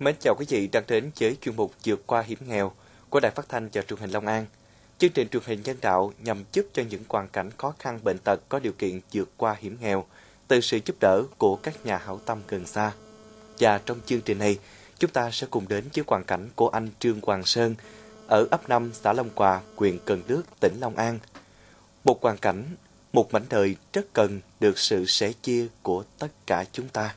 Mến chào quý vị đang đến với chuyên mục Vượt qua hiểm nghèo của Đài Phát thanh và Truyền hình Long An. Chương trình truyền hình nhân đạo nhằm giúp cho những hoàn cảnh khó khăn bệnh tật có điều kiện vượt qua hiểm nghèo từ sự giúp đỡ của các nhà hảo tâm gần xa. Và trong chương trình này, chúng ta sẽ cùng đến với hoàn cảnh của anh Trương Hoàng Sơn ở ấp 5 xã Long Hòa, huyện Cần Đước, tỉnh Long An. Một hoàn cảnh, một mảnh đời rất cần được sự sẻ chia của tất cả chúng ta.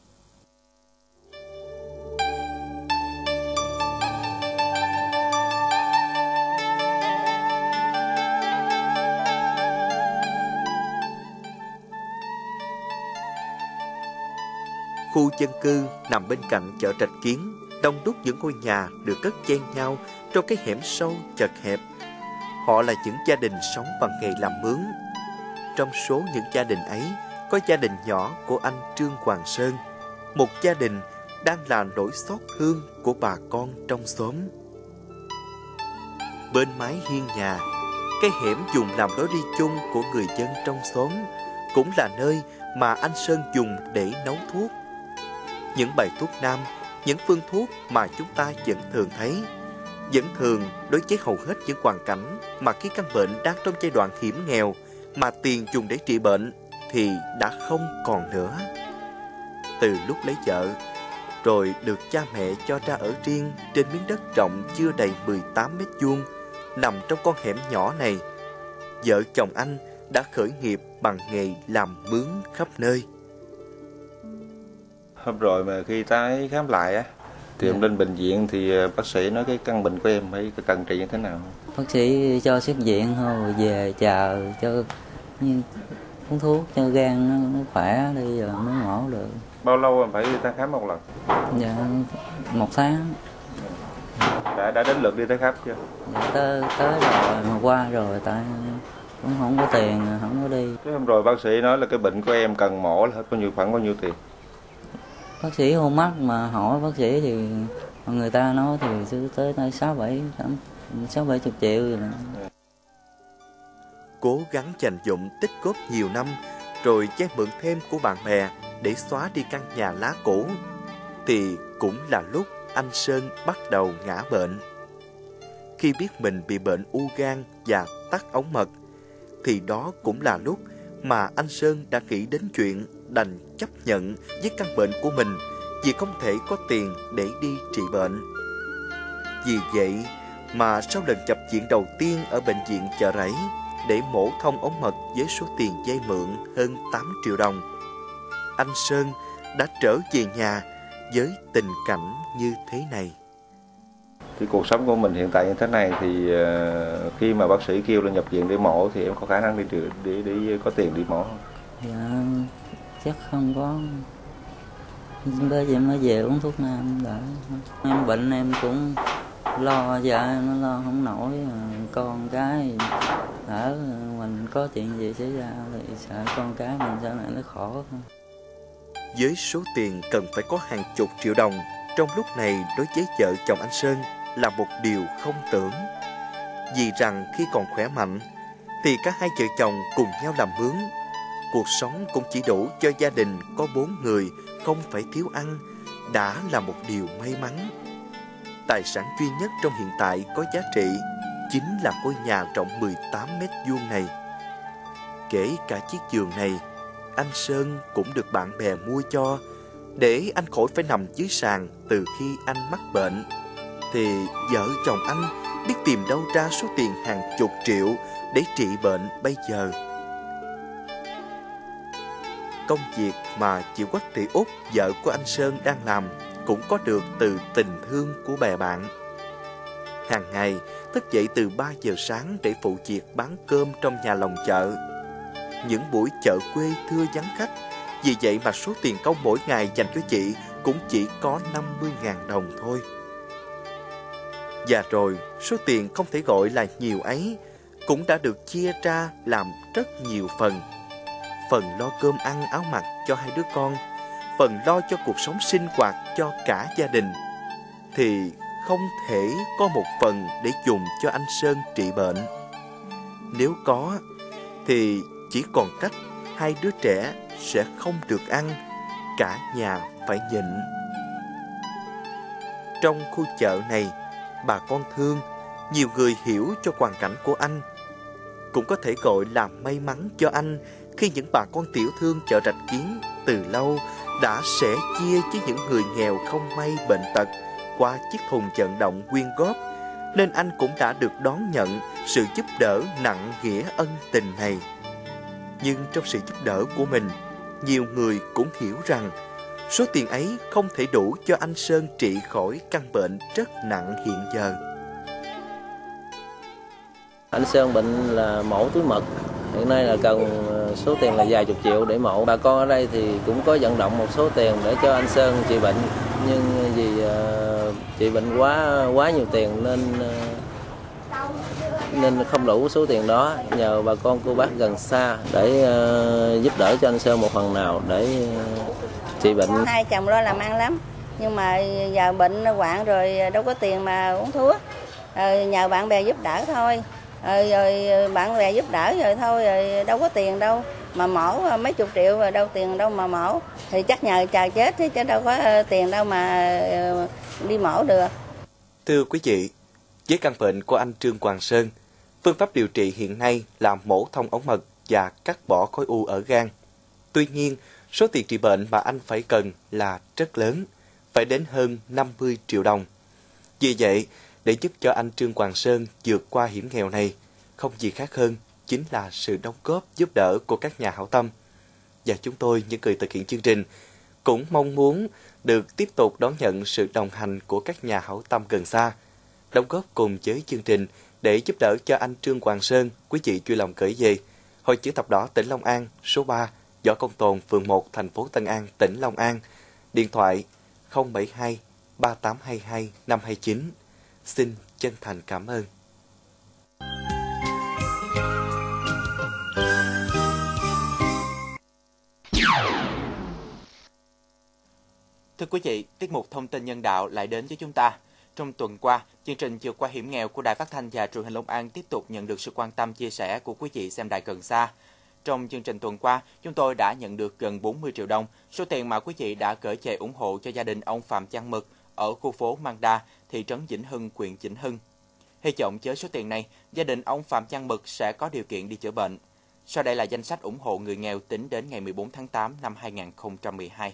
Khu dân cư nằm bên cạnh chợ Rạch Kiến, đông đúc những ngôi nhà được cất chen nhau trong cái hẻm sâu chật hẹp. Họ là những gia đình sống bằng nghề làm mướn. Trong số những gia đình ấy, có gia đình nhỏ của anh Trương Hoàng Sơn, một gia đình đang là nỗi xót thương của bà con trong xóm. Bên mái hiên nhà, cái hẻm dùng làm lối đi chung của người dân trong xóm, cũng là nơi mà anh Sơn dùng để nấu thuốc. Những bài thuốc nam, những phương thuốc mà chúng ta vẫn thường thấy, vẫn thường đối với hầu hết những hoàn cảnh mà khi căn bệnh đang trong giai đoạn hiểm nghèo mà tiền dùng để trị bệnh thì đã không còn nữa. Từ lúc lấy vợ, rồi được cha mẹ cho ra ở riêng trên miếng đất rộng chưa đầy 18 mét vuông nằm trong con hẻm nhỏ này, vợ chồng anh đã khởi nghiệp bằng nghề làm mướn khắp nơi. Hôm rồi mà khi tái khám lại á, thì em lên bệnh viện thì bác sĩ nói cái căn bệnh của em phải cần trị như thế nào? Bác sĩ cho xuất viện thôi, về chờ cho uống thuốc cho gan nó khỏe đi rồi mới mổ được. Bao lâu em phải đi tái khám một lần? Dạ 1 tháng. Đã đến lượt đi tái khám chưa? Dạ tới rồi mà qua rồi tại cũng không có tiền, không có đi. Cái hôm rồi bác sĩ nói là cái bệnh của em cần mổ là hết khoảng bao nhiêu tiền? Bác sĩ không mắc mà hỏi bác sĩ thì người ta nói thì tới 6-7 chục triệu rồi. Cố gắng dành dụm tích góp nhiều năm rồi vay mượn thêm của bạn bè để xóa đi căn nhà lá cũ thì cũng là lúc anh Sơn bắt đầu ngã bệnh. Khi biết mình bị bệnh u gan và tắc ống mật thì đó cũng là lúc mà anh Sơn đã nghĩ đến chuyện đành chấp nhận với căn bệnh của mình vì không thể có tiền để đi trị bệnh. Vì vậy mà sau lần nhập viện đầu tiên ở bệnh viện Chợ Rẫy để mổ thông ống mật với số tiền vay mượn hơn 8 triệu đồng, anh Sơn đã trở về nhà với tình cảnh như thế này. Cái cuộc sống của mình hiện tại như thế này thì khi mà bác sĩ kêu là nhập viện để mổ thì em có khả năng để có tiền đi mổ không? Dạ chắc không có. Bây giờ mới về uống thuốc nam đã. Em bệnh em cũng lo, dạ nó lo không nổi, con cái ở mình có chuyện gì xảy ra thì sợ con cái mình sau này nó khổ không. Với số tiền cần phải có hàng chục triệu đồng trong lúc này đối với vợ chồng anh Sơn là một điều không tưởng. Vì rằng khi còn khỏe mạnh thì cả hai vợ chồng cùng nhau làm mướn, cuộc sống cũng chỉ đủ cho gia đình có 4 người không phải thiếu ăn đã là một điều may mắn. Tài sản duy nhất trong hiện tại có giá trị chính là ngôi nhà rộng 18 mét vuông này. Kể cả chiếc giường này, anh Sơn cũng được bạn bè mua cho để anh khỏi phải nằm dưới sàn từ khi anh mắc bệnh. Thì vợ chồng anh biết tìm đâu ra số tiền hàng chục triệu để trị bệnh bây giờ. Công việc mà chị Quách Thị Út, vợ của anh Sơn đang làm cũng có được từ tình thương của bè bạn. Hàng ngày thức dậy từ 3 giờ sáng để phụ việc bán cơm trong nhà lòng chợ. Những buổi chợ quê thưa vắng khách, vì vậy mà số tiền công mỗi ngày dành cho chị cũng chỉ có 50.000 đồng thôi. Và rồi số tiền không thể gọi là nhiều ấy cũng đã được chia ra làm rất nhiều phần. Phần lo cơm ăn áo mặc cho 2 đứa con, phần lo cho cuộc sống sinh hoạt cho cả gia đình, thì không thể có một phần để dùng cho anh Sơn trị bệnh. Nếu có thì chỉ còn cách 2 đứa trẻ sẽ không được ăn, cả nhà phải nhịn. trong khu chợ này, bà con thương, nhiều người hiểu cho hoàn cảnh của anh. Cũng có thể gọi là may mắn cho anh khi những bà con tiểu thương chợ Rạch Kiến từ lâu đã sẻ chia với những người nghèo không may bệnh tật qua chiếc thùng vận động quyên góp, nên anh cũng đã được đón nhận sự giúp đỡ nặng nghĩa ân tình này. Nhưng trong sự giúp đỡ của mình, nhiều người cũng hiểu rằng số tiền ấy không thể đủ cho anh Sơn trị khỏi căn bệnh rất nặng hiện giờ. Anh Sơn bệnh là mổ túi mật, hiện nay là cần số tiền là vài chục triệu để mổ. Bà con ở đây thì cũng có vận động một số tiền để cho anh Sơn trị bệnh, nhưng vì trị bệnh quá nhiều tiền nên không đủ số tiền đó. Nhờ bà con cô bác gần xa để giúp đỡ cho anh Sơn một phần nào để trị bệnh. Hai chồng lo làm ăn lắm, nhưng mà giờ bệnh hoạn rồi đâu có tiền mà uống thuốc, nhờ bạn bè giúp đỡ thôi. Rồi bạn bè giúp đỡ rồi thôi, rồi đâu có tiền đâu mà mổ mấy chục triệu, rồi đâu tiền đâu mà mổ, thì chắc nhờ chờ chết chứ đâu có tiền đâu mà đi mổ được. Thưa quý vị, với căn bệnh của anh Trương Hoàng Sơn, phương pháp điều trị hiện nay là mổ thông ống mật và cắt bỏ khối u ở gan. Tuy nhiên, số tiền trị bệnh mà anh phải cần là rất lớn, phải đến hơn 50 triệu đồng. Vì vậy, để giúp cho anh Trương Hoàng Sơn vượt qua hiểm nghèo này, không gì khác hơn chính là sự đóng góp giúp đỡ của các nhà hảo tâm. Và chúng tôi, những người thực hiện chương trình, cũng mong muốn được tiếp tục đón nhận sự đồng hành của các nhà hảo tâm gần xa, đóng góp cùng với chương trình để giúp đỡ cho anh Trương Hoàng Sơn. Quý vị vui lòng gửi về Hội Chữ Thập Đỏ tỉnh Long An, số 3, Võ Công Tồn, phường 1, thành phố Tân An, tỉnh Long An, điện thoại 072 3822 529. Xin chân thành cảm ơn. Thưa quý vị, tiết mục Thông tin nhân đạo lại đến với chúng ta. Trong tuần qua, chương trình vượt qua hiểm nghèo của Đài Phát thanh và Truyền hình Long An tiếp tục nhận được sự quan tâm chia sẻ của quý vị xem đài gần xa. Trong chương trình tuần qua, chúng tôi đã nhận được gần 40 triệu đồng, số tiền mà quý vị đã gửi về ủng hộ cho gia đình ông Phạm Văn Mực ở khu phố Mang Đa, thị trấn Vĩnh Hưng, huyện Vĩnh Hưng. Hy vọng với số tiền này, gia đình ông Phạm Văn Mực sẽ có điều kiện đi chữa bệnh. Sau đây là danh sách ủng hộ người nghèo tính đến ngày 14 tháng 8 năm 2012.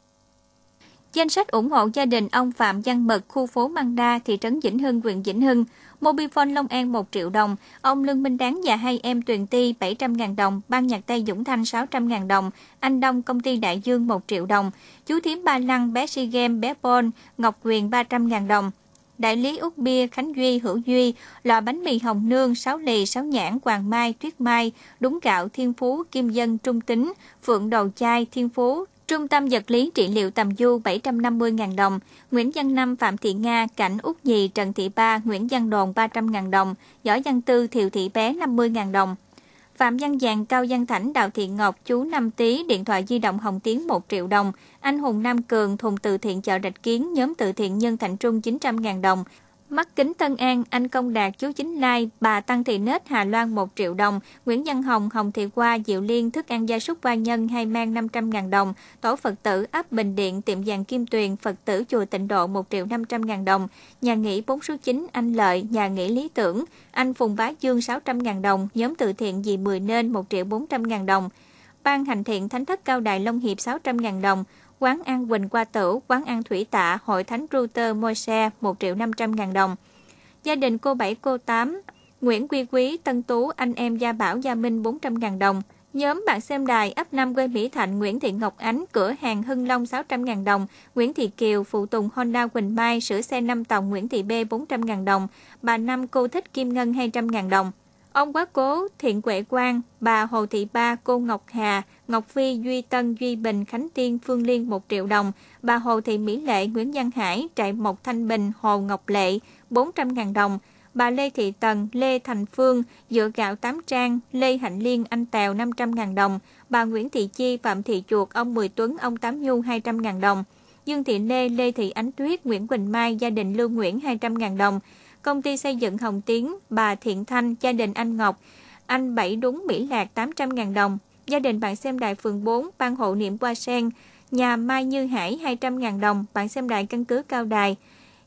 Danh sách ủng hộ gia đình ông Phạm Văn Mực, khu phố Mang Đa, thị trấn Vĩnh Hưng, huyện Vĩnh Hưng. Mobifone Long An 1 triệu đồng, ông Lương Minh Đáng và hai em Tuyền Ti 700.000 đồng, ban nhạc Tây Dũng Thanh 600.000 đồng, anh Đông công ty Đại Dương 1 triệu đồng, chú Thím Ba Lăng, bé Si Game, bé Paul, Ngọc Quyền 300.000 đồng. Đại lý Út Bia, Khánh Duy, Hữu Duy, lò bánh mì Hồng Nương, Sáu Lì, Sáu Nhãn, Hoàng Mai, Tuyết Mai, Đúng Gạo, Thiên Phú, Kim Dân, Trung Tính, Phượng Đầu Chai, Thiên Phú, Trung tâm vật lý trị liệu Tầm Du 750.000 đồng, Nguyễn Văn Năm, Phạm Thị Nga, Cảnh Út Nhì, Trần Thị Ba, Nguyễn Văn Đồn 300.000 đồng, Võ Văn Tư, Thiều Thị Bé 50.000 đồng. Phạm Văn Giàng, Cao Văn Thảnh, Đào Thị Ngọc, chú Năm Tý, điện thoại di động Hồng Tiến 1 triệu đồng, anh Hùng Nam Cường, thùng từ thiện chợ Rạch Kiến, nhóm từ thiện Nhân Thạnh Trung 900.000 đồng. Mắt kính Tân An, anh Công Đạt, chú Chính Lai, bà Tăng Thị Nết, Hà Loan 1 triệu đồng, Nguyễn Văn Hồng, Hồng Thị Qua, Diệu Liên, thức ăn gia súc Hoa Nhân, Hai Mang 500.000 đồng, tổ Phật tử ấp Bình Điện, tiệm vàng Kim Tuyền, Phật tử chùa Tịnh Độ 1.500.000 đồng, nhà nghỉ 4 số 9, anh Lợi, nhà nghỉ Lý Tưởng, anh Phùng Bá Dương 600.000 đồng, nhóm từ thiện Dì Mười Nên 1.400.000 đồng, ban hành thiện Thánh thất Cao Đài Long Hiệp 600.000 đồng, quán ăn Quỳnh Qua Tửu, quán ăn Thủy Tạ, hội thánh Router Môi-se 1.500.000 đồng. Gia đình cô 7 cô 8, Nguyễn Quy Quý, Tân Tú, anh em Gia Bảo, Gia Minh 400.000 đồng. Nhóm bạn xem đài ấp 5 quê Mỹ Thạnh, Nguyễn Thị Ngọc Ánh, cửa hàng Hưng Long 600.000 đồng, Nguyễn Thị Kiều, phụ tùng Honda Quỳnh Mai, sửa xe 5 tòng Nguyễn Thị B 400.000 đồng, bà Năm cô thích Kim Ngân 200.000 đồng. Ông Quá Cố, Thiện Quệ Quang, bà Hồ Thị Ba, cô Ngọc Hà, Ngọc Phi, Duy Tân, Duy Bình, Khánh Tiên, Phương Liên 1 triệu đồng, bà Hồ Thị Mỹ Lệ, Nguyễn Văn Hải, Trại Mộc Thanh Bình, Hồ Ngọc Lệ 400.000 đồng, bà Lê Thị Tần, Lê Thành Phương, Dựa Gạo 8 trang, Lê Hạnh Liên, anh Tèo 500.000 đồng, bà Nguyễn Thị Chi, Phạm Thị Chuột, ông Mười Tuấn, ông Tám Nhu 200.000 đồng, Dương Thị Lê, Lê Thị Ánh Tuyết, Nguyễn Quỳnh Mai, gia đình Lưu Nguyễn 200.000 đồng, công ty xây dựng Hồng Tiến, bà Thiện Thanh, gia đình anh Ngọc, anh Bảy Đúng Mỹ Lạc 800.000 đồng, gia đình bạn xem đài phường 4, ban hộ niệm Hoa Sen, nhà Mai Như Hải 200.000 đồng, bạn xem đài căn cứ Cao Đài,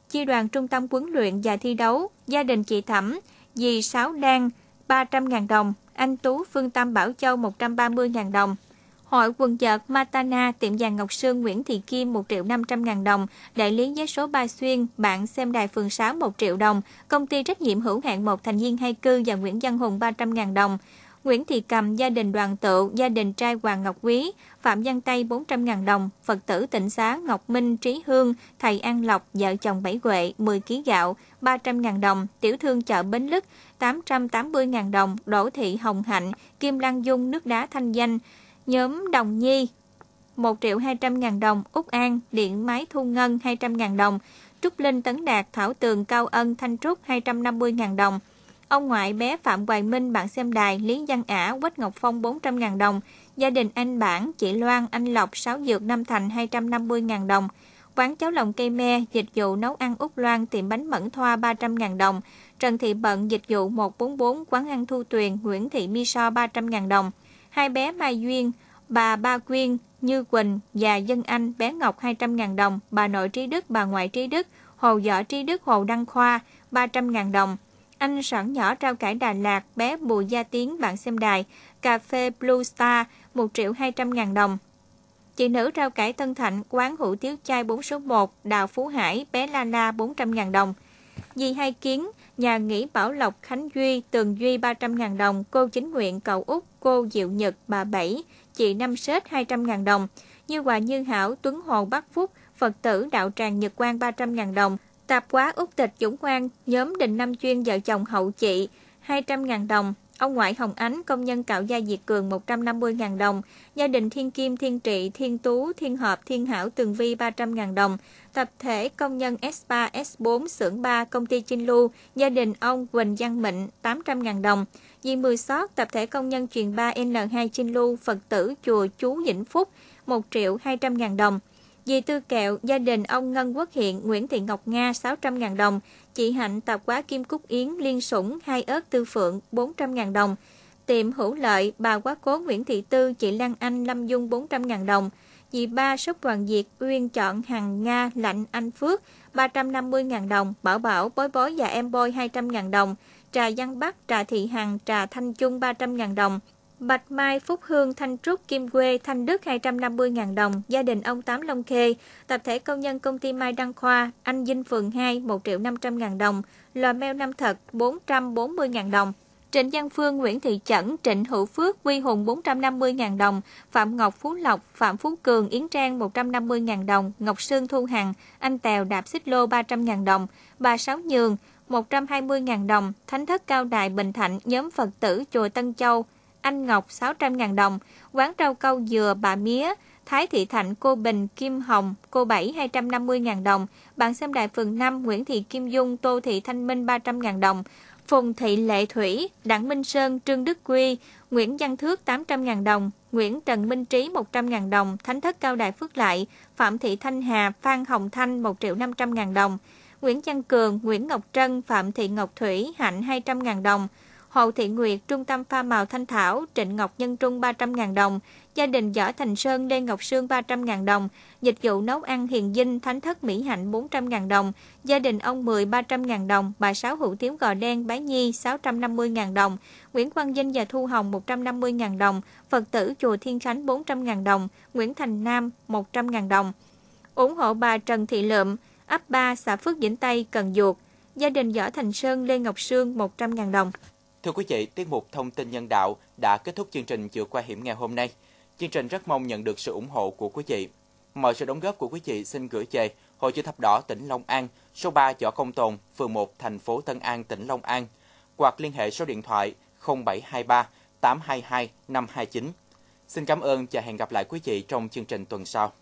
Chi đoàn Trung tâm huấn luyện và thi đấu, gia đình chị Thẩm, dì Sáu Đan 300.000 đồng, anh Tú Phương Tâm Bảo Châu 130.000 đồng. Hội quần vợt Matana, tiệm vàng Ngọc Sương Nguyễn Thị Kim 1.500.000 đồng, đại lý vé số Ba Xuyên, bạn xem đài phường 6 1 triệu đồng, công ty trách nhiệm hữu hạn một thành viên Hai Cư và Nguyễn Văn Hùng 300.000 đồng. Nguyễn Thị Cầm, gia đình Đoàn Tựu, gia đình trai Hoàng Ngọc Quý, Phạm Văn Tây 400.000 đồng, Phật tử Tịnh Xá Ngọc Minh Trí Hương, thầy An Lộc, vợ chồng Bảy Huệ 10 kg gạo 300.000 đồng, tiểu thương chợ Bến Lức 880.000 đồng, Đỗ Thị Hồng Hạnh, Kim Lan Dung nước đá Thanh Danh, nhóm Đồng Nhi 1.200.000 đồng, Úc An, điện máy Thu Ngân 200.000 đồng, Trúc Linh Tấn Đạt, Thảo Tường Cao Ân Thanh Trúc 250.000 đồng. Ông ngoại bé Phạm Hoài Minh, bạn xem đài Lý Văn Ả, Quách Ngọc Phong 400.000 đồng. Gia đình anh Bản, chị Loan, anh Lộc, Sáu Dược Nam Thành 250.000 đồng. Quán cháo lòng cây me, dịch vụ nấu ăn Úc Loan, tiệm bánh Mẫn Thoa 300.000 đồng. Trần Thị Bận, dịch vụ 144, quán ăn Thu Tuyền, Nguyễn Thị Mi So 300.000 đồng. Hai bé Mai Duyên, bà Ba Quyên, Như Quỳnh và Dân Anh, bé Ngọc 200.000 đồng. Bà nội Trí Đức, bà ngoại Trí Đức, Hồ Võ Trí Đức, Hồ Đăng Khoa 300.000 đồng. Anh Sẵn Nhỏ Rau Cải Đà Lạt, bé Bùi Gia Tiến, bạn xem đài, cà phê Blue Star 1.200.000 đồng. Chị nữ Rau Cải Tân Thạnh, quán hủ tiếu chay 4 số 1, Đào Phú Hải, bé La La 400.000 đồng. Dì Hai Kiến, nhà nghỉ Bảo Lộc Khánh Duy, Tường Duy 300.000 đồng, cô Chính Nguyện, cậu Út, cô Diệu Nhật, bà Bảy, chị Năm Sết 200.000 đồng. Như Hòa Như Hảo, Tuấn Hồ Bắc Phúc, Phật tử Đạo Tràng Nhật Quang 300.000 đồng. Tạp hóa Úc Tịch Dũng Quang, nhóm Đình Nam Chuyên vợ chồng Hậu Chị 200.000 đồng. Ông ngoại Hồng Ánh, công nhân cạo da Việt Cường 150.000 đồng. Gia đình Thiên Kim, Thiên Trị, Thiên Tú, Thiên Hợp, Thiên Hảo, Tường Vi 300.000 đồng. Tập thể công nhân S3, S4, xưởng 3, công ty Chinh Lưu, gia đình ông Quỳnh Văn Mịnh 800.000 đồng. Vì 10 sót, tập thể công nhân truyền 3 N2 Chinh Lưu, Phật tử chùa Chú Vĩnh Phúc 1.200.000 đồng. Dì Tư Kẹo, gia đình ông Ngân Quốc Hiện, Nguyễn Thị Ngọc Nga 600.000 đồng. Chị Hạnh, tạp hóa Kim Cúc Yến, Liên Sủng, Hai Ớt Tư Phượng 400.000 đồng. Tiệm Hữu Lợi, bà quá cố Nguyễn Thị Tư, chị Lan Anh, Lâm Dung 400.000 đồng. Dì Ba, shop Hoàng Việt, Uyên Chọn, Hằng Nga, Lạnh Anh Phước 350.000 đồng. Bảo Bảo, Bói Bói và Em Bôi 200.000 đồng. Trà Văn Bắc, Trà Thị Hằng, Trà Thanh Trung 300.000 đồng. Bạch Mai, Phúc Hương, Thanh Trúc, Kim Quê, Thanh Đức 250.000 đồng. Gia đình ông Tám Long Khê, tập thể công nhân công ty Mai Đăng Khoa, anh Vinh Phường 2 1.500.000 đồng. Lò Meo Nam Thật 440.000 đồng. Trịnh Văn Phương, Nguyễn Thị Chẩn, Trịnh Hữu Phước, Quy Hùng 450.000 đồng. Phạm Ngọc Phú Lộc, Phạm Phú Cường, Yến Trang 150.000 đồng. Ngọc Sương Thu Hằng, anh Tèo Đạp Xích Lô 300.000 đồng. Bà Sáu Nhường 120.000 đồng. Thánh thất Cao Đài Bình Thạnh, nhóm Phật tử chùa Tân Châu, anh Ngọc 600.000 đồng. Quán rau câu dừa bà Mía, Thái Thị Thạnh, cô Bình, Kim Hồng, cô Bảy 250.000 đồng. Bạn xem đài phường 5, Nguyễn Thị Kim Dung, Tô Thị Thanh Minh 300.000 đồng. Phùng Thị Lệ Thủy, Đặng Minh Sơn, Trương Đức Quy, Nguyễn Văn Thước 800.000 đồng. Nguyễn Trần Minh Trí 100.000 đồng. Thánh thất Cao Đài Phước Lại, Phạm Thị Thanh Hà, Phan Hồng Thanh 1.500.000 đồng. Nguyễn Văn Cường, Nguyễn Ngọc Trân, Phạm Thị Ngọc Thủy, Hạnh 200.000 đồng. Hồ Thị Nguyệt, Trung tâm Pha Màu Thanh Thảo, Trịnh Ngọc Nhân Trung 300.000 đồng. Gia đình Võ Thành Sơn, Lê Ngọc Sương 300.000 đồng. Dịch vụ nấu ăn Hiền Dinh, Thánh thất Mỹ Hạnh 400.000 đồng. Gia đình ông Mười 300.000 đồng. Bà Sáu hủ tiếu Gò Đen, Bá Nhi 650.000 đồng. Nguyễn Quang Vinh và Thu Hồng 150.000 đồng. Phật tử chùa Thiên Khánh 400.000 đồng. Nguyễn Thành Nam 100.000 đồng. Ủng hộ bà Trần Thị Lượm, ấp 3, xã Phước Vĩnh Tây, Cần Duộc. Gia đình Võ Thành Sơn, Lê Ngọc Sương 100.000 đồng. Thưa quý vị, tiết mục Thông tin nhân đạo đã kết thúc chương trình Vượt qua hiểm nghèo hôm nay. Chương trình rất mong nhận được sự ủng hộ của quý vị. Mọi sự đóng góp của quý vị xin gửi về Hội Chữ Thập Đỏ tỉnh Long An, số 3 Võ Công Tồn, phường 1, thành phố Tân An, tỉnh Long An, hoặc liên hệ số điện thoại 0723 822 529. Xin cảm ơn và hẹn gặp lại quý vị trong chương trình tuần sau.